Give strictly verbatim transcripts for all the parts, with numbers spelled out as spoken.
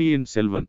பொன்னியின் செல்வன்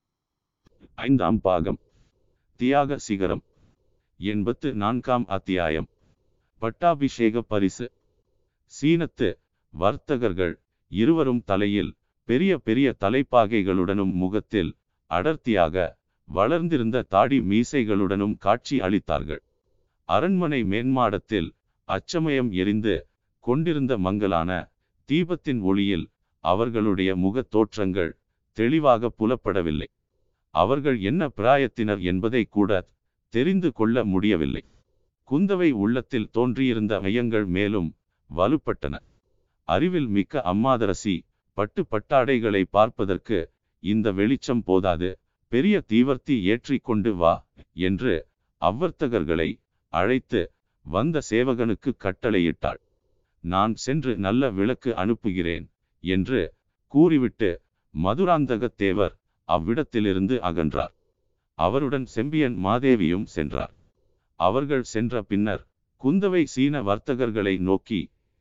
ஐந்தாம் பாகம் தியாக சிகரம் எண்பத்து நான்காம் அத்தியாயம். பட்டாபிஷேக பரிசு. சீனத்து வர்த்தகர்கள் இருவரும் தலையில் பெரிய பெரிய தலைப்பாகைகளுடனும் முகத்தில் அடர்த்தியாக வளர்ந்திருந்த தாடி மீசைகளுடனும் காட்சி அளித்தார்கள். அரண்மனை மேன்மாடத்தில் அச்சமயம் எரிந்து கொண்டிருந்த மங்கலான தீபத்தின் ஒளியில் அவர்களுடைய முகத் தோற்றங்கள் தெளிவாக புலப்படவில்லை. அவர்கள் என்ன பிராயத்தினர் என்பதை கூட தெரிந்து கொள்ள முடியவில்லை. குந்தவை உள்ளத்தில் தோன்றியிருந்த ஐயங்கள் மேலும் வலுப்பட்டன. அறிவில் மிக்க அம்மாதரசி, பட்டு பட்டாடைகளை பார்ப்பதற்கு இந்த வெளிச்சம் போதாது, பெரிய தீவர்த்தி ஏற்றி கொண்டு வா என்று அவ்வர்த்தகர்களை அழைத்து வந்த சேவகனுக்கு கட்டளையிட்டாள். நான் சென்று நல்ல விளக்கு அனுப்புகிறேன் என்று கூறிவிட்டு மதுராந்தகத்தேவர் அவ்விடத்திலிருந்து அகன்றார். அவருடன் செம்பியன் மாதேவியும் சென்றார். அவர்கள் சென்ற பின்னர் குந்தவை சீன வர்த்தகர்களை நோக்கி,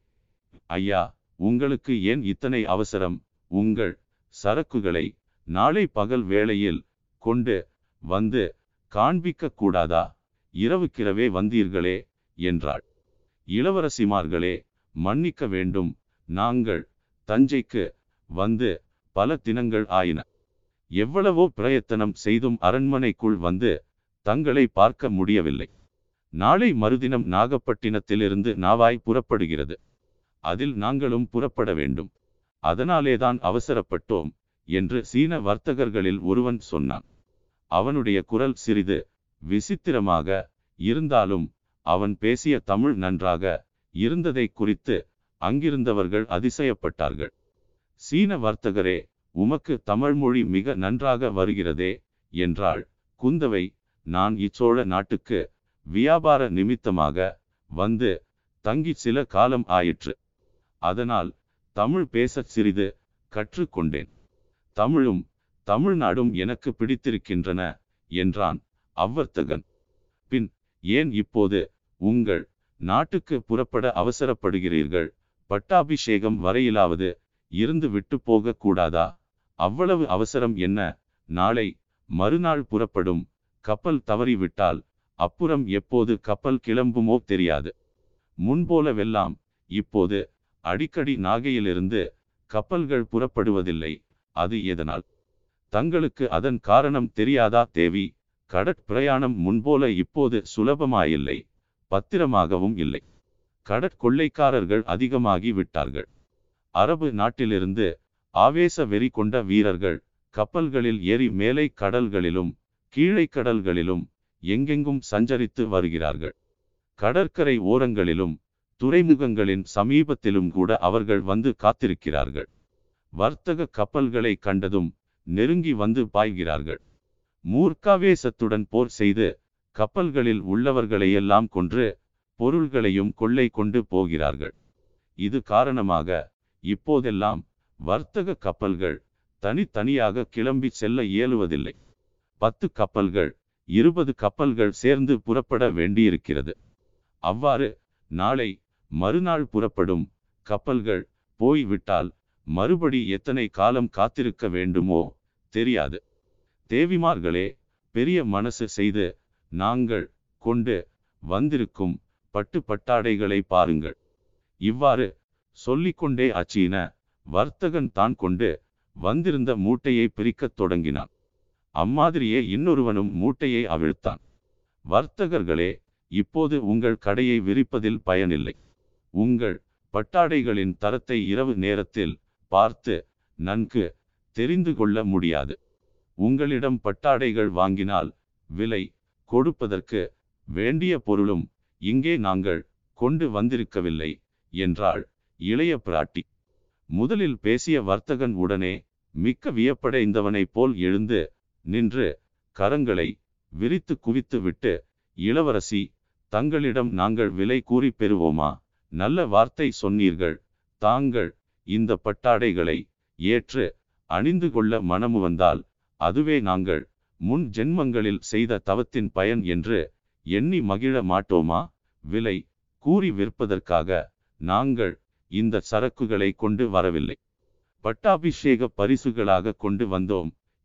ஐயா, உங்களுக்கு ஏன் இத்தனை அவசரம்? உங்கள் சரக்குகளை நாளை பகல் வேளையில் கொண்டு வந்து காண்பிக்க கூடாதா? இரவுக்கிரவே வந்தீர்களே என்றாள். இளவரசிமார்களே, மன்னிக்க வேண்டும், நாங்கள் தஞ்சைக்கு வந்து பல தினங்கள் ஆயின. எவ்வளவோ பிரயத்தனம் செய்தும் அரண்மனைக்குள் வந்து தங்களை பார்க்க முடியவில்லை. நாளை மறுதினம் நாகப்பட்டினத்திலிருந்து நாவாய் புறப்படுகிறது. அதில் நாங்களும் புறப்பட வேண்டும். அதனாலேதான் அவசரப்பட்டோம் என்று சீன வர்த்தகர்களில் ஒருவன் சொன்னான். அவனுடைய குரல் சிறிது விசித்திரமாக இருந்தாலும் அவன் பேசிய தமிழ் நன்றாக இருந்ததை குறித்து அங்கிருந்தவர்கள் அதிசயப்பட்டார்கள். சீன வர்த்தகரே, உமக்கு தமிழ்மொழி மிக நன்றாக வருகிறதே என்றாள் குந்தவை. நான் இச்சோழ நாட்டுக்கு வியாபார நிமித்தமாக வந்து தங்கி சில காலம் ஆயிற்று. அதனால் தமிழ் பேசச் சிறிது கற்றுக்கொண்டேன். தமிழும் தமிழ்நாடும் எனக்கு பிடித்திருக்கின்றன என்றான் அவ்வர்த்தகன். பின் ஏன் இப்போது உங்கள் நாட்டுக்கு புறப்பட அவசரப்படுகிறீர்கள்? பட்டாபிஷேகம் வரையிலாவது இருந்து விட்டு போக கூடாதா? அவ்வளவு அவசரம் என்ன? நாளை மறுநாள் புறப்படும் கப்பல் தவறிவிட்டால் அப்புறம் எப்போது கப்பல் கிளம்புமோ தெரியாது. முன்போலவெல்லாம் இப்போது அடிக்கடி நாகையிலிருந்து கப்பல்கள் புறப்படுவதில்லை. அது எதனால்? தங்களுக்கு அதன் காரணம் தெரியாதா தேவி? கடற்பிரயாணம் முன்போல இப்போது சுலபமாயில்லை, பத்திரமாகவும் இல்லை. கடற்கொள்ளைக்காரர்கள் அதிகமாகி விட்டார்கள். அரபு நாட்டிலிருந்து ஆவேச வெறி கொண்ட வீரர்கள் கப்பல்களில் ஏறி மேலை கடல்களிலும் கீழே கடல்களிலும் எங்கெங்கும் சஞ்சரித்து வருகிறார்கள். கடற்கரை ஓரங்களிலும் துறைமுகங்களின் சமீபத்திலும் கூட அவர்கள் வந்து காத்திருக்கிறார்கள். வர்த்தக கப்பல்களை கண்டதும் நெருங்கி வந்து பாய்கிறார்கள். மூர்க்காவேசத்துடன் போர் செய்து கப்பல்களில் உள்ளவர்களையெல்லாம் கொன்று பொருள்களையும் கொள்ளை கொண்டு போகிறார்கள். இது காரணமாக இப்போதெல்லாம் வர்த்தக கப்பல்கள் தனித்தனியாக கிளம்பி செல்ல இயலுவதில்லை. பத்து கப்பல்கள் இருபது கப்பல்கள் சேர்ந்து புறப்பட வேண்டியிருக்கிறது. அவ்வாறு நாளை மறுநாள் புறப்படும் கப்பல்கள் போய்விட்டால் மறுபடி எத்தனை காலம் காத்திருக்க வேண்டுமோ தெரியாது. தேவிமார்களே, பெரிய மனசு செய்து நாங்கள் கொண்டு வந்திருக்கும் பட்டு பட்டாடைகளை பாருங்கள். இவ்வாறு சொல்லிக்கொண்டே அச்சீன வர்த்தகன் தான் கொண்டு வந்திருந்த மூட்டையை பிரிக்கத் தொடங்கினான். அம்மாதிரியே இன்னொருவனும் மூட்டையை அவிழ்த்தான். வர்த்தகர்களே, இப்போது உங்கள் கடையை விரிப்பதில் பயனில்லை. உங்கள் பட்டாடைகளின் தரத்தை இரவு நேரத்தில் பார்த்து நன்கு தெரிந்து கொள்ள முடியாது. உங்களிடம் பட்டாடைகள் வாங்கினால் விலை கொடுப்பதற்கு வேண்டிய பொருளும் இங்கே நாங்கள் கொண்டு வந்திருக்கவில்லை என்றாள் இளைய பிராட்டி. முதலில் பேசிய வர்த்தகன் உடனே மிக்க வியப்படைந்தவனைப் போல் எழுந்து நின்று கரங்களை விரித்து குவித்து விட்டு, இளவரசி, தங்களிடம் நாங்கள் விலை கூறி பெறுவோமா? நல்ல வார்த்தை சொன்னீர்கள். தாங்கள் இந்த பட்டாடைகளை ஏற்று அணிந்து கொள்ள மனமு வந்தால் அதுவே நாங்கள் முன் ஜென்மங்களில் செய்த தவத்தின் பயன் என்று எண்ணி மகிழ மாட்டோமா? விலை கூறி விற்பதற்காக நாங்கள் இந்த சரக்குகளை கொண்டு வரவில்லை. பட்டாபிஷேக பரிசுகளாக கொண்டு வந்தோம்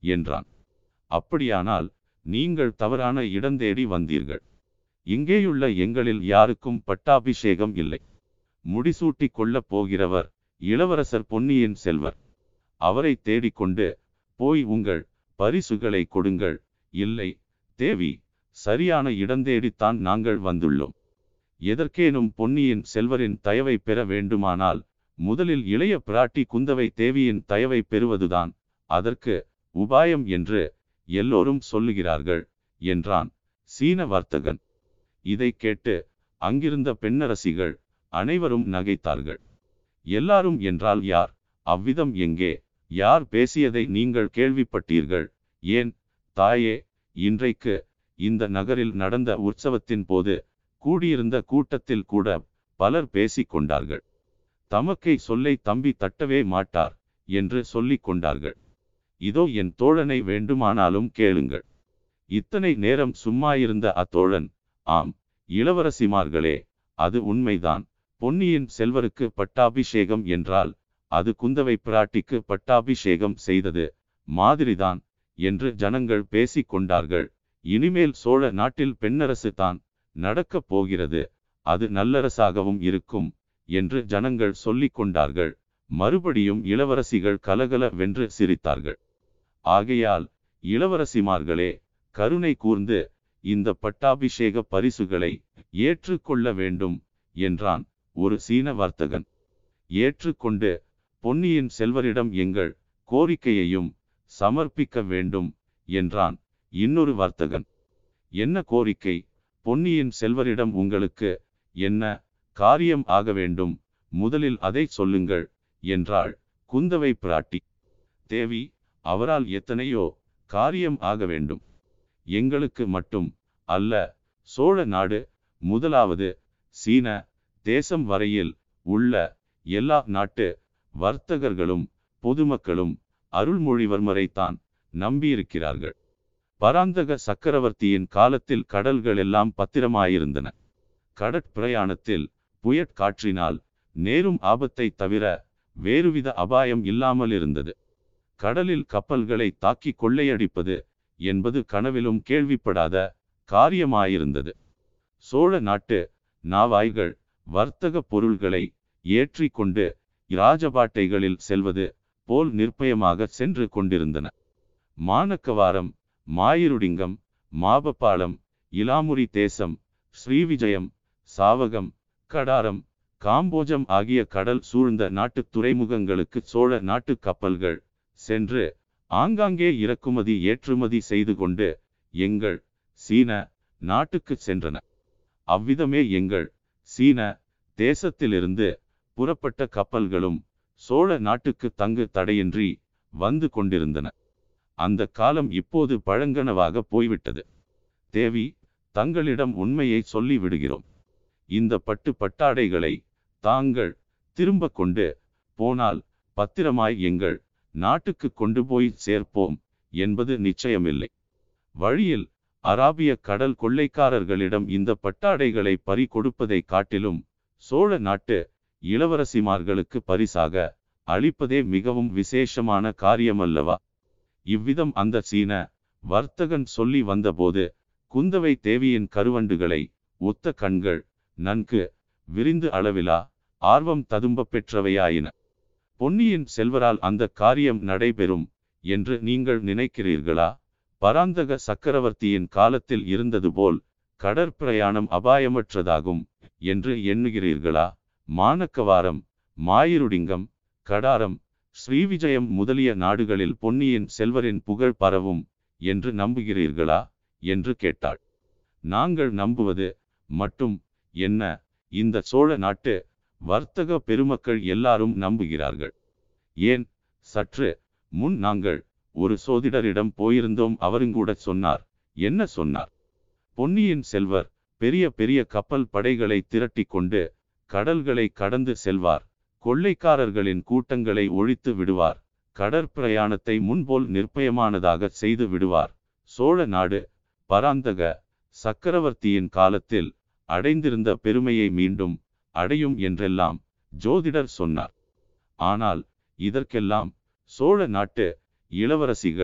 என்றான். அப்படியானால் நீங்கள் தவறான இடந்தேடி வந்தீர்கள். இங்கேயுள்ள எங்களில் யாருக்கும் பட்டாபிஷேகம் இல்லை. முடிசூட்டி கொள்ளப் போகிறவர் இளவரசர் பொன்னியின் செல்வர். அவரை தேடிக்கொண்டு போய் உங்கள் பரிசுகளை கொடுங்கள். இல்லை தேவி, சரியான இடந்தேடித்தான் நாங்கள் வந்துள்ளோம். எதற்கேனும் பொன்னியின் செல்வரின் தயவை பெற வேண்டுமானால் முதலில் இளைய பிராட்டி குந்தவை தேவியின் தயவை பெறுவதுதான் அதற்கு உபாயம் என்று எல்லோரும் சொல்லுகிறார்கள் என்றான் சீன வர்த்தகன். இதை கேட்டு அங்கிருந்த பெண்ணரசிகள் அனைவரும் நகைத்தார்கள். எல்லாரும் என்றால் யார்? அவ்விதம் எங்கே? யார் பேசியதை நீங்கள் கேள்விப்பட்டீர்கள்? ஏன் தாயே, இன்றைக்கு இந்த நகரில் நடந்த உற்சவத்தின் போது கூடியிருந்த கூட்டத்தில் கூட பலர் பேசிக் கொண்டார்கள். தமக்கை சொல்லை தம்பி தட்டவே மாட்டார் என்று சொல்லிக் கொண்டார்கள். இதோ என் தோழனை வேண்டுமானாலும் கேளுங்கள். இத்தனை நேரம் சும்மாயிருந்த அத்தோழன், ஆம் இளவரசிமார்களே, அது உண்மைதான். பொன்னியின் செல்வருக்கு பட்டாபிஷேகம் என்றால் அது குந்தவை பிராட்டிக்கு பட்டாபிஷேகம் செய்தது மாதிரிதான் என்று ஜனங்கள் பேசிக் கொண்டார்கள். இனிமேல் சோழ நாட்டில் பெண்ணரசு தான் நடக்கப் போகிறது, அது நல்லரசாகவும் இருக்கும் என்று ஜனங்கள் சொல்லிக் கொண்டார்கள். மறுபடியும் இளவரசிகள் கலகல வென்று சிரித்தார்கள். ஆகையால் இளவரசிமார்களே, கருணை கூர்ந்து இந்த பட்டாபிஷேக பரிசுகளை ஏற்றுக்கொள்ள வேண்டும் என்றான் ஒரு சீன வர்த்தகன். ஏற்றுக்கொண்டு பொன்னியின் செல்வரிடம் எங்கள் கோரிக்கையையும் சமர்ப்பிக்க வேண்டும் என்றான் இன்னொரு வர்த்தகன். என்ன கோரிக்கை? பொன்னியின் செல்வரிடம் உங்களுக்கு என்ன காரியம் ஆக வேண்டும்? முதலில் அதை சொல்லுங்கள் என்றாள் குந்தவை பிராட்டி. தேவி, அவரால் எத்தனையோ காரியம் ஆக வேண்டும். எங்களுக்கு மட்டும் அல்ல, சோழ நாடு முதலாவது சீன தேசம் வரையில் உள்ள எல்லா நாட்டு வர்த்தகர்களும் பொதுமக்களும் அருள்மொழிவர்மரைத்தான் நம்பியிருக்கிறார்கள். பராந்தக சக்கரவர்த்தியின் காலத்தில் கடல்கள் எல்லாம் பத்திரமாயிருந்தன. கடற்பிரயாணத்தில் புயற்காற்றினால் நேரும் ஆபத்தை தவிர வேறுவித அபாயம் இல்லாமல் இருந்தது. கடலில் கப்பல்களை தாக்கி கொள்ளையடிப்பது என்பது கனவிலும் கேள்விப்படாத காரியமாயிருந்தது. சோழ நாட்டு நாவாய்கள் வர்த்தக பொருள்களை ஏற்றி கொண்டு இராஜபாட்டைகளில் செல்வது போல் நிர்பயமாக சென்று கொண்டிருந்தன. மானக்கவாரம், மாயிருடிங்கம், மாபப்பாளம், இலாமுரி தேசம், ஸ்ரீவிஜயம், சாவகம், கடாரம், காம்போஜம் ஆகிய கடல் சூழ்ந்த நாட்டு துறைமுகங்களுக்கு சோழ நாட்டு கப்பல்கள் சென்று ஆங்காங்கே இறக்குமதி ஏற்றுமதி செய்து கொண்டு எங்கள் சீன நாட்டுக்கு சென்றன. அவ்விதமே எங்கள் சீன தேசத்திலிருந்து புறப்பட்ட கப்பல்களும் சோழ நாட்டுக்கு தங்கு தடையின்றி வந்து கொண்டிருந்தன. அந்த காலம் இப்போது பழங்கனவாக போய்விட்டது. தேவி, தங்களிடம் உண்மையை சொல்லி விடுகிறோம். இந்த பட்டு பட்டாடைகளை தாங்கள் திரும்ப கொண்டு போனால் பத்திரமாய் எங்கள் நாட்டுக்கு கொண்டு போய் சேர்ப்போம் என்பது நிச்சயமில்லை. வழியில் அராபிய கடல் கொள்ளைக்காரர்களிடம் இந்த பட்டாடைகளை பறி கொடுப்பதை காட்டிலும் சோழ நாட்டு இளவரசிமார்களுக்கு பரிசாக அளிப்பதே மிகவும் விசேஷமான காரியமல்லவா? இவ்விதம் அந்த சீன வர்த்தகன் சொல்லி வந்தபோது குந்தவை தேவியின் கருவண்டுகளை ஒத்த கண்கள் நன்கு விரிந்து அளவிலா ஆர்வம் ததும்ப பெற்றவையாயின. பொன்னியின் செல்வரால் அந்த காரியம் நடைபெறும் என்று நீங்கள் நினைக்கிறீர்களா? பராந்தக சக்கரவர்த்தியின் காலத்தில் இருந்தது போல் கடற்பிரயாணம் அபாயமற்றதாகும் என்று எண்ணுகிறீர்களா? மானக்கவாரம், மாயிருடிங்கம், கடாரம், ஸ்ரீவிஜயம் முதலிய நாடுகளில் பொன்னியின் செல்வரின் புகழ் பரவும் என்று நம்புகிறீர்களா என்று கேட்டாள். நாங்கள் நம்புவது மட்டும் என்ன, இந்த சோழ நாட்டு வர்த்தக பெருமக்கள் எல்லாரும் நம்புகிறார்கள். ஏன், சற்று முன் நாங்கள் ஒரு சோதிடரிடம் போயிருந்தோம். அவருங்கூட சொன்னார். என்ன சொன்னார்? பொன்னியின் செல்வர் பெரிய பெரிய கப்பல் படைகளை திரட்டி கொண்டு கடல்களை கடந்து செல்வார். கொள்ளைக்காரர்களின் கூட்டங்களை ஒழித்து விடுவார். கடற்பிரயாணத்தை முன்போல் நிர்பயமானதாக செய்து விடுவார். சோழ நாடு பராந்தக சக்கரவர்த்தியின் காலத்தில் அடைந்திருந்த பெருமையை மீண்டும் அடையும் என்றெல்லாம் ஜோதிடர் சொன்னார். ஆனால் இதற்கெல்லாம் சோழ நாட்டு இளவரசிகள்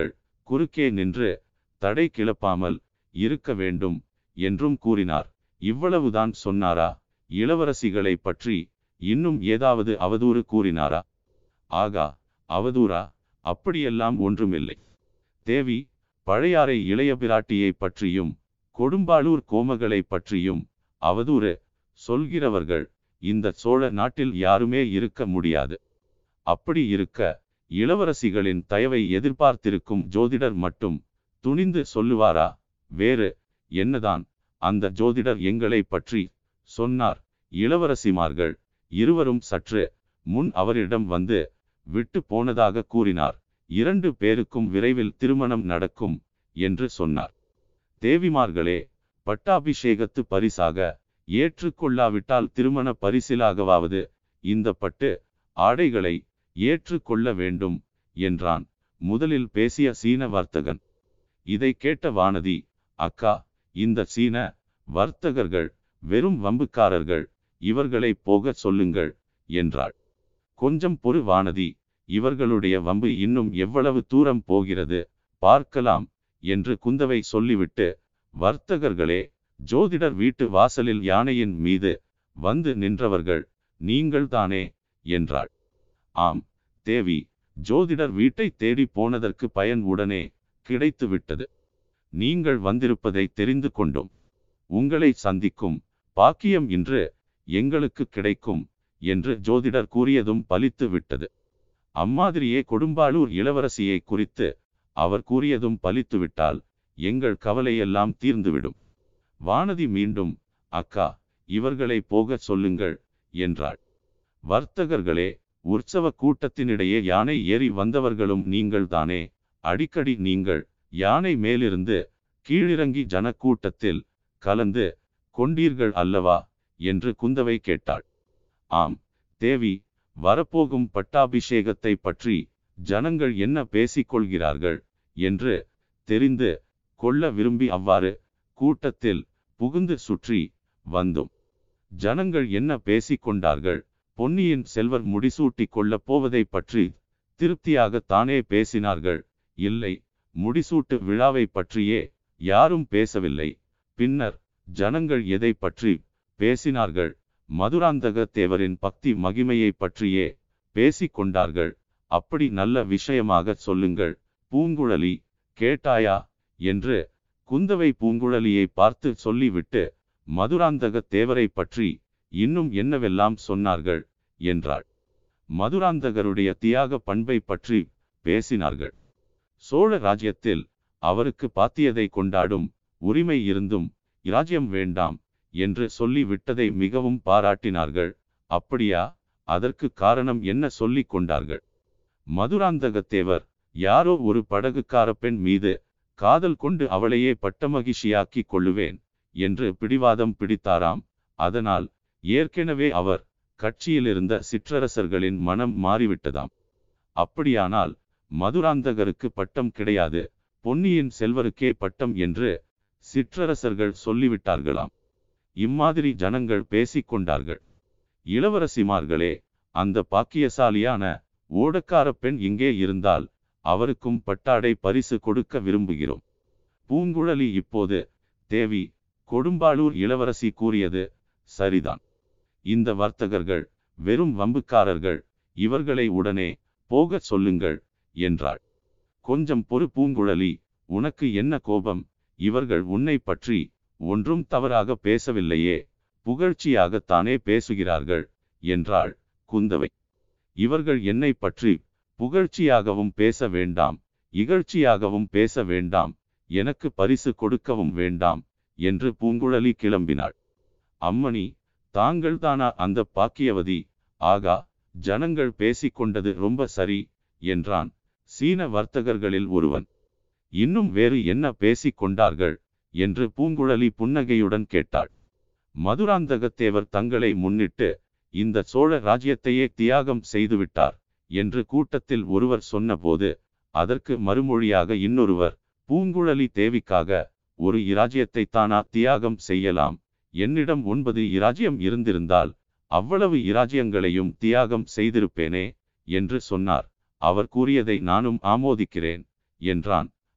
குறுக்கே நின்று தடை கிளப்பாமல் இருக்க வேண்டும் என்றும் கூறினார். இவ்வளவுதான் சொன்னாரா? இளவரசிகளை பற்றி இன்னும் ஏதாவது அவதூறு கூறினாரா? ஆகா, அவதூறா? அப்படியெல்லாம் ஒன்றுமில்லை. தேவி பழையாறை இளைய பிராட்டியை பற்றியும் கொடும்பாளூர் கோமகளை பற்றியும் அவதூறு சொல்கிறவர்கள் இந்த சோழ நாட்டில் யாருமே இருக்க முடியாது. அப்படி இருக்க இளவரசிகளின் தயவை எதிர்பார்த்திருக்கும் ஜோதிடர் மட்டும் துணிந்து சொல்லுவாரா? வேறு என்னதான் அந்த ஜோதிடர் எங்களை பற்றி சொன்னார்? இளவரசிமார்கள் இருவரும் சற்று முன் அவரிடம் வந்து விட்டு போனதாக கூறினார். இரண்டு பேருக்கும் விரைவில் திருமணம் நடக்கும் என்று சொன்னார். தேவிமார்களே, பட்டாபிஷேகத்து பரிசாக ஏற்றுக்கொள்ளாவிட்டால் திருமண பரிசிலாகவாவது இந்த பட்டு ஆடைகளை ஏற்றுக்கொள்ள வேண்டும் என்றான் முதலில் பேசிய சீன வர்த்தகன். இதை கேட்ட வானதி, அக்கா, இந்த சீன வர்த்தகர்கள் வெறும் வம்புக்காரர்கள், இவர்களை போக சொல்லுங்கள் என்றாள். கொஞ்சம் பொறு வானதி, இவர்களுடைய வம்பு இன்னும் எவ்வளவு தூரம் போகிறது பார்க்கலாம் என்று குந்தவை சொல்லிவிட்டு, வர்த்தகர்களே, ஜோதிடர் வீட்டு வாசலில் யானையின் மீது வந்து நின்றவர்கள் நீங்கள்தானே என்றாள். ஆம் தேவி, ஜோதிடர் வீட்டை தேடி போனதற்கு பயன் உடனே கிடைத்து விட்டது. நீங்கள் வந்திருப்பதை தெரிந்து கொண்டோம். உங்களை சந்திக்கும் பாக்கியம் இன்று எங்களுக்கு கிடைக்கும் என்று ஜோதிடர் கூறியதும் பலித்து விட்டது. அம்மாதிரியே கொடும்பாளூர் இளவரசியை குறித்து அவர் கூறியதும் பலித்துவிட்டால் எங்கள் கவலையெல்லாம் தீர்ந்துவிடும். வானதி மீண்டும், அக்கா, இவர்களை போக சொல்லுங்கள் என்றாள். வர்த்தகர்களே, உற்சவ கூட்டத்தினிடையே யானை ஏறி வந்தவர்களும் நீங்கள்தானே? அடிக்கடி நீங்கள் யானை மேலிருந்து கீழிறங்கி ஜனக்கூட்டத்தில் கலந்து கொண்டீர்கள் அல்லவா என்று குந்தவை கேட்டாள். ஆம் தேவி, வரப்போகும் பட்டாபிஷேகத்தை பற்றி ஜனங்கள் என்ன பேசிக்கொள்கிறார்கள் என்று தெரிந்து கொள்ள விரும்பி அவ்வாறு கூட்டத்தில் புகுந்து சுற்றி வந்தோம். ஜனங்கள் என்ன பேசிக்கொண்டார்கள்? பொன்னியின் செல்வர் முடிசூட்டி கொள்ளப் போவதை பற்றி திருப்தியாக தானே பேசினார்கள். இல்லை, முடிசூட்டு விழாவை பற்றியே யாரும் பேசவில்லை. பின்னர் ஜனங்கள் எதை பற்றி பேசினார்கள்? மதுராந்தக தேவரின் பக்தி மகிமையை பற்றியே பேசிக்கொண்டார்கள். அப்படி நல்ல விஷயமாக சொல்லுங்கள் பூங்குழலி, கேட்டாயா என்று குந்தவை பூங்குழலியை பார்த்து சொல்லிவிட்டு, மதுராந்தக தேவரை பற்றி இன்னும் என்னவெல்லாம் சொன்னார்கள் என்றாள். மதுராந்தகருடைய தியாக பண்பை பற்றி பேசினார்கள். சோழ ராஜ்யத்தில் அவருக்கு பாத்தியதை கொண்டாடும் உரிமை இருந்தும் இராஜ்யம் வேண்டாம் என்று சொல்லி விட்டதை மிகவும் பாராட்டினார்கள். அப்படியா? அதற்கு காரணம் என்ன சொல்லிக் கொண்டார்கள்? மதுராந்தகத்தேவர் யாரோ ஒரு படகுக்கார பெண் மீது காதல் கொண்டு அவளையே பட்டமகிழ்ச்சியாக்கி கொள்ளுவேன் என்று பிடிவாதம் பிடித்தாராம். அதனால் ஏற்கனவே அவர் கட்சியிலிருந்த சிற்றரசர்களின் மனம் மாறிவிட்டதாம். அப்படியானால் மதுராந்தகருக்கு பட்டம் கிடையாது, பொன்னியின் செல்வருக்கே பட்டம் என்று சிற்றரசர்கள் சொல்லிவிட்டார்களாம். இம்மாதிரி ஜனங்கள் பேசிக்கொண்டார்கள். இளவரசிமார்களே, அந்த பாக்கியசாலியான ஓடக்கார பெண் இங்கே இருந்தால் அவருக்கும் பட்டாடை பரிசு கொடுக்க விரும்புகிறோம். பூங்குழலி இப்போது, தேவி, கொடும்பாளூர் இளவரசி கூறியது சரிதான். இந்த வர்த்தகர்கள் வெறும் வம்புக்காரர்கள், இவர்களை உடனே போக சொல்லுங்கள் என்றாள். கொஞ்சம் பொறு பூங்குழலி, உனக்கு என்ன கோபம்? இவர்கள் உன்னை பற்றி ஒன்றும் தவறாக பேசவில்லையே, புகழ்ச்சியாகத்தானே பேசுகிறார்கள் என்றாள் குந்தவை. இவர்கள் என்னை பற்றி புகழ்ச்சியாகவும் பேச வேண்டாம், இகழ்ச்சியாகவும் பேச வேண்டாம், எனக்கு பரிசு கொடுக்கவும் வேண்டாம் என்று பூங்குழலி கிளம்பினாள். அம்மணி, தாங்கள் தானா அந்த பாக்கியவதி? ஆகா, ஜனங்கள் பேசிக்கொண்டது ரொம்ப சரி என்றான் சீன வர்த்தகர்களில் ஒருவன். இன்னும் வேறு என்ன பேசிக்கொண்டார்கள் என்று பூங்குழலி புன்னகையுடன் கேட்டாள். மதுராந்தகத்தேவர் தங்களை முன்னிட்டு இந்த சோழ ராஜ்யத்தையே தியாகம் செய்துவிட்டார் என்று கூட்டத்தில் ஒருவர் சொன்னபோது, அதற்கு மறுமொழியாக இன்னொருவர், பூங்குழலி தேவிக்காக ஒரு இராஜ்யத்தை தானா தியாகம் செய்யலாம்? என்னிடம் ஒன்பது இராஜ்யம் இருந்திருந்தால் அவ்வளவு இராஜ்யங்களையும் தியாகம் செய்திருப்பேனே என்று சொன்னார். அவர் கூறியதை நானும் ஆமோதிக்கிறேன் என்றான்.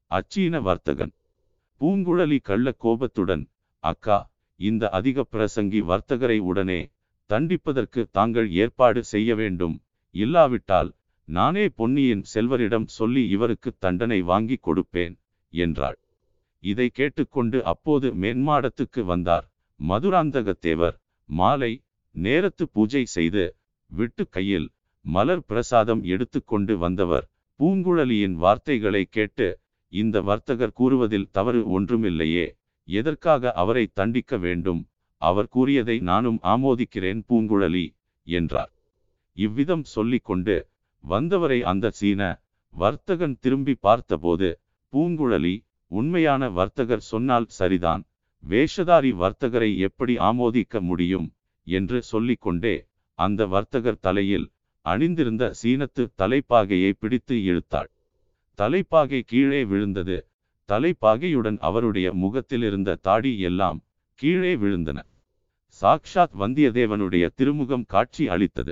அச்சீன வர்த்தகன். பூங்குழலி கள்ள கோபத்துடன், அக்கா, இந்த அதிக பிரசங்கி வர்த்தகரை உடனே தண்டிப்பதற்கு தாங்கள் ஏற்பாடு செய்ய வேண்டும். இல்லாவிட்டால் நானே பொன்னியின் செல்வரிடம் சொல்லி இவருக்கு தண்டனை வாங்கி கொடுப்பேன் என்றாள். இதை கேட்டுக்கொண்டு அப்போது மேன்மாடத்துக்கு வந்தார் மதுராந்தகத்தேவர். மாலை நேரத்து பூஜை செய்து விட்டு கையில் மலர் பிரசாதம் எடுத்து கொண்டு வந்தவர் பூங்குழலியின் வார்த்தைகளை கேட்டு, இந்த வர்த்தகர் கூறுவதில் தவறு ஒன்றுமில்லையே, எதற்காக அவரை தண்டிக்க வேண்டும்? அவர் கூறியதை நானும் ஆமோதிக்கிறேன் பூங்குழலி என்றார். இவ்விதம் சொல்லிக்கொண்டு வந்தவரை அந்த சீன வர்த்தகன் திரும்பி பார்த்தபோது, பூங்குழலி, உண்மையான வர்த்தகர் சொன்னால் சரிதான், வேஷதாரி வர்த்தகரை எப்படி ஆமோதிக்க முடியும் என்று சொல்லிக்கொண்டே அந்த வர்த்தகர் தலையில் அணிந்திருந்த சீனத்து தலைப்பாகையை பிடித்து இழுத்தாள். தலைப்பாகை கீழே விழுந்தது. தலைப்பாகையுடன் அவருடைய முகத்திலிருந்த தாடி எல்லாம் கீழே விழுந்தன. சாக்ஷாத் வந்தியத்தேவனுடைய திருமுகம் காட்சி அளித்தது.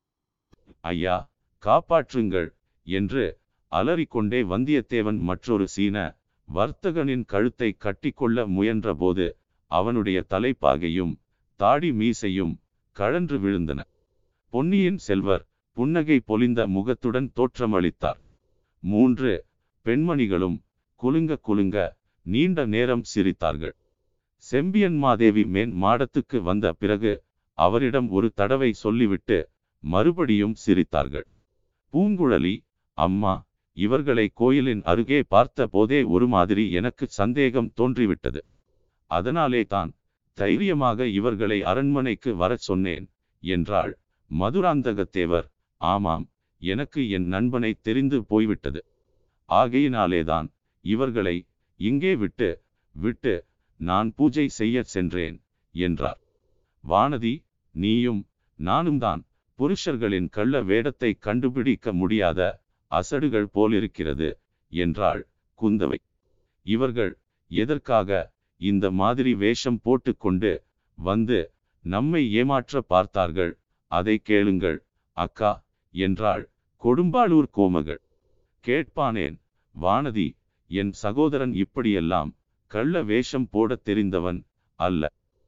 ஐயா, காப்பாற்றுங்கள் என்று அலறிக்கொண்டே வந்தியத்தேவன் மற்றொரு சீன வர்த்தகனின் கழுத்தை கட்டிக்கொள்ள முயன்றபோது அவனுடைய தலைப்பாகையும் தாடி மீசையும் கழன்று விழுந்தன. பொன்னியின் செல்வர் புன்னகை பொலிந்த முகத்துடன் தோற்றமளித்தார். மூன்று பெண்மணிகளும் குலுங்க குலுங்க நீண்ட நேரம் சிரித்தார்கள். செம்பியன்மாதேவி மேன் மாடத்துக்கு வந்த பிறகு அவரிடம் ஒரு தடவை சொல்லிவிட்டு மறுபடியும் சிரித்தார்கள். பூங்குழலி, அம்மா, இவர்களை கோயிலின் அருகே பார்த்த போதே ஒரு மாதிரி எனக்கு சந்தேகம் தோன்றிவிட்டது. அதனாலே தான் தைரியமாக இவர்களை அரண்மனைக்கு வரச் சொன்னேன் என்றாள். மதுராந்தகத்தேவர், ஆமாம், எனக்கு என் நண்பனை தெரிந்து போய்விட்டது. ஆகையினாலேதான் இவர்களை இங்கே விட்டு விட்டு நான் பூஜை செய்ய சென்றேன் என்றார். வானதி, நீயும் நானும் தான் புருஷர்களின் கள்ள வேடத்தை கண்டுபிடிக்க முடியாத அசடுகள் போலிருக்கிறது என்றாள் குந்தவை. இவர்கள் எதற்காக இந்த மாதிரி வேஷம் போட்டுக்கொண்டு வந்து நம்மை ஏமாற்ற பார்த்தார்கள்? அதை கேளுங்கள் அக்கா என்றாள் கொடும்பாளூர் கோமகள். கேட்பானேன் வானதி, என் சகோதரன் இப்படியெல்லாம் கள்ள வேஷம் போட தெரிந்தவன் அல்ல.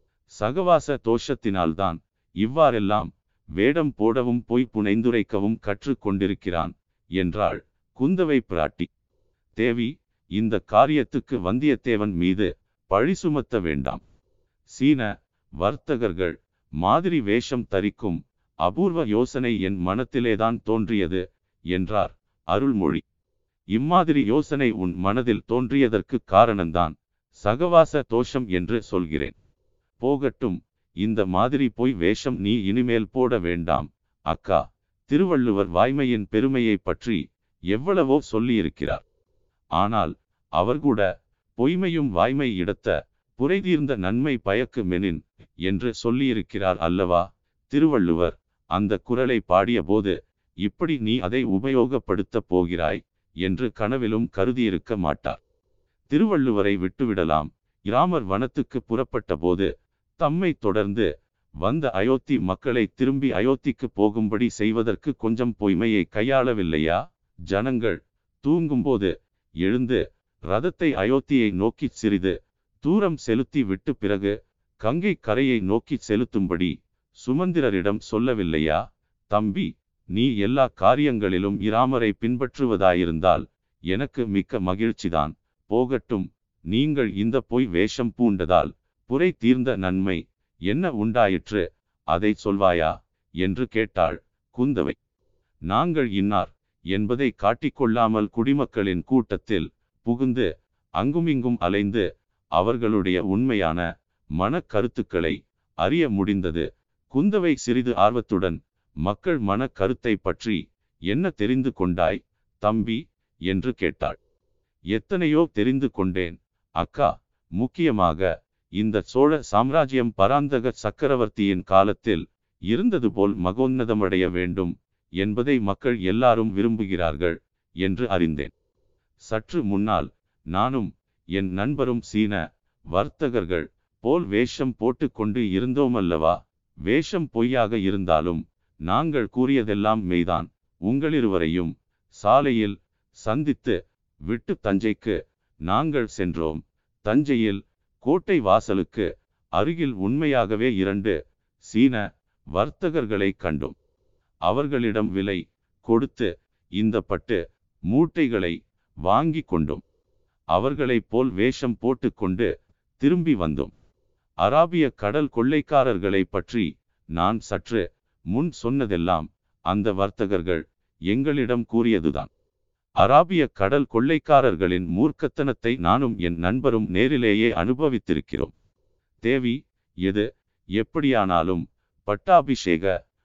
சகவாச தோஷத்தினால்தான் இவ்வாறெல்லாம் வேடம் போடவும் பொய் புனைந்துரைக்கவும் கற்று கொண்டிருக்கிறான் என்றாள் குந்தவை பிராட்டி. தேவி, இந்த காரியத்துக்கு வந்தியத்தேவன் மீது பழி சுமத்த வேண்டாம். சீன வர்த்தகர்கள் மாதிரி வேஷம் தரிக்கும் அபூர்வ யோசனை என் மனத்திலேதான் தோன்றியது என்றார் அருள்மொழி. இம்மாதிரி யோசனை உன் மனதில் தோன்றியதற்கு காரணம்தான் சகவாச தோஷம் என்று சொல்கிறேன். போகட்டும், இந்த மாதிரி பொய் வேஷம் நீ இனிமேல் போட வேண்டாம் அக்கா. திருவள்ளுவர் வாய்மையின் பெருமையை பற்றி எவ்வளவோ சொல்லியிருக்கிறார். ஆனால் அவர் கூட பொய்மையும் வாய்மை இடத்த புரைதீர்ந்த நன்மை பயக்கு மெனின் என்று சொல்லியிருக்கிறார் அல்லவா? திருவள்ளுவர் அந்த குறளை பாடிய போது இப்படி நீ அதை உபயோகப்படுத்தப் போகிறாய் என்று கனவிலும் கருதியிருக்க மாட்டார். திருவள்ளுவரை விட்டுவிடலாம். இராமர் வனத்துக்கு புறப்பட்ட போது தம்மை தொடர்ந்து வந்த அயோத்தி மக்களை திரும்பி அயோத்திக்கு போகும்படி செய்வதற்கு கொஞ்சம் பொய்மையை கையாளவில்லையா? ஜனங்கள் தூங்கும்போது எழுந்து ரதத்தை அயோத்தியை நோக்கி சிறிது தூரம் செலுத்தி விட்டு பிறகு கங்கை கரையை நோக்கி செலுத்தும்படி சுமந்திரரிடம் சொல்லவில்லையா? தம்பி, நீ எல்லா காரியங்களிலும் இராமரை பின்பற்றுவதாயிருந்தால் எனக்கு மிக்க மகிழ்ச்சிதான். போகட்டும், நீங்கள் இந்த பொய் வேஷம் பூண்டதால் புரை தீர்ந்த நன்மை என்ன உண்டாயிற்று, அதை சொல்வாயா என்று கேட்டாள் குந்தவை. நாங்கள் இன்னார் என்பதை காட்டிக்கொள்ளாமல் குடிமக்களின் கூட்டத்தில் புகுந்து அங்குமிங்கும் அலைந்து அவர்களுடைய உண்மையான மன கருத்துக்களை அறிய முடிந்தது. குந்தவை சிறிது ஆர்வத்துடன், மக்கள் மன கருத்தை பற்றி என்ன தெரிந்து கொண்டாய் தம்பி என்று கேட்டாள். எத்தனையோ தெரிந்து கொண்டேன் அக்கா. முக்கியமாக இந்த சோழ சாம்ராஜ்யம் பராந்தக சக்கரவர்த்தியின் காலத்தில் இருந்தது போல் மகோன்னதமடைய வேண்டும் என்பதை மக்கள் எல்லாரும் விரும்புகிறார்கள் என்று அறிந்தேன். சற்று முன்னால் நானும் என் நண்பரும் சீன வர்த்தகர்கள் போல் வேஷம் போட்டு கொண்டு இருந்தோமல்லவா? வேஷம் பொய்யாக இருந்தாலும் நாங்கள் கூறியதெல்லாம் மெய்தான். உங்களிருவரையும் சாலையில் சந்தித்து விட்டு தஞ்சைக்கு நாங்கள் சென்றோம். தஞ்சையில் கோட்டை வாசலுக்கு அருகில் உண்மையாகவே இரண்டு சீன வர்த்தகர்களை கண்டோம். அவர்களிடம் விலை கொடுத்து இந்த பட்டு மூட்டைகளை வாங்கி கொண்டோம். அவர்களைப் போல் வேஷம் போட்டுக்கொண்டு திரும்பி வந்தோம். அராபிய கடல் கொள்ளைக்காரர்களை பற்றி நான் சற்று முன் சொன்னதெல்லாம் அந்த வர்த்தகர்கள் எங்களிடம் கூறியதுதான். அராபிய கடல் கொள்ளைக்காரர்களின் மூர்க்கத்தனத்தை நானும் என் நண்பரும் நேரிலேயே அனுபவித்திருக்கிறோம். தேவி, எது எப்படியானாலும் பட்டாபிஷேக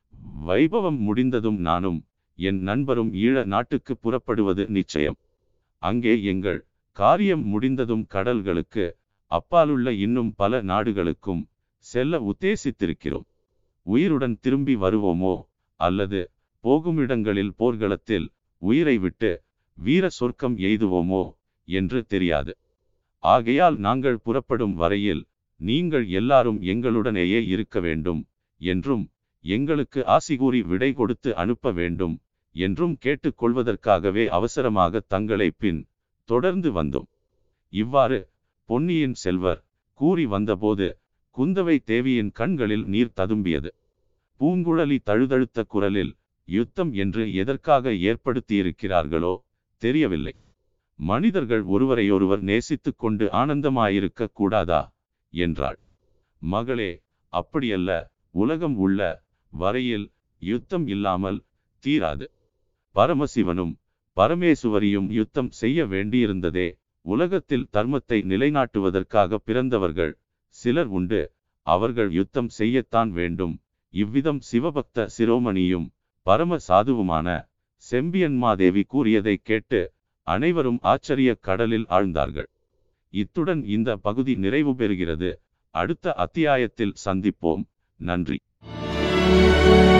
வைபவம் முடிந்ததும் நானும் என் நண்பரும் ஈழ நாட்டுக்கு புறப்படுவது நிச்சயம். அங்கே எங்கள் காரியம் முடிந்ததும் கடல்களுக்கு அப்பாலுள்ள இன்னும் பல நாடுகளுக்கும் செல்ல உத்தேசித்திருக்கிறோம். உயிருடன் திரும்பி வருவோமோ அல்லது போகுமிடங்களில் போர்க்களத்தில் உயிரை விட்டு வீர சொர்க்கம் எய்துவோமோ என்று தெரியாது. ஆகையால் நாங்கள் புறப்படும் வரையில் நீங்கள் எல்லாரும் எங்களுடனேயே இருக்க வேண்டும் என்றும் எங்களுக்கு ஆசி கூறி விடை கொடுத்து அனுப்ப வேண்டும் என்றும் கேட்டுக்கொள்வதற்காகவே அவசரமாக தங்களை பின் தொடர்ந்து வந்தோம். இவ்வாறு பொன்னியின் செல்வர் கூறி வந்தபோது குந்தவை தேவியின் கண்களில் நீர் ததும்பியது. பூங்குழலி தழுதழுத்த குரலில், யுத்தம் என்று எதற்காக ஏற்படுத்தியிருக்கிறார்களோ தெரியவில்லை. மனிதர்கள் ஒருவரையொருவர் நேசித்து கொண்டு ஆனந்தமாயிருக்க கூடாதா என்றாள். மகளே, அப்படியல்ல. உலகம் உள்ள வரையில் யுத்தம் இல்லாமல் தீராது. பரமசிவனும் பரமேசுவரியும் யுத்தம் செய்ய வேண்டியிருந்ததே. உலகத்தில் தர்மத்தை நிலைநாட்டுவதற்காக பிறந்தவர்கள் சிலர் உண்டு. அவர்கள் யுத்தம் செய்யத்தான் வேண்டும். இவ்விதம் சிவபக்த சிரோமணியும் பரம சாதுவுமான செம்பியன்மாதேவி கூறியதை கேட்டு அனைவரும் ஆச்சரிய கடலில் ஆழ்ந்தார்கள். இத்துடன் இந்த பகுதி நிறைவு பெறுகிறது. அடுத்த அத்தியாயத்தில் சந்திப்போம். நன்றி.